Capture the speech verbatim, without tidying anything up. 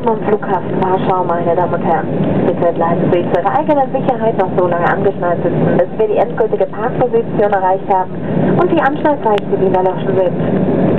am Flughafen Warschau, meine Damen und Herren. Bitte bleiben Sie zu Ihrer eigenen Sicherheit noch so lange angeschnallt sitzen, bis wir die endgültige Parkposition erreicht haben und die Anschnallzeichen wieder erloschen sind.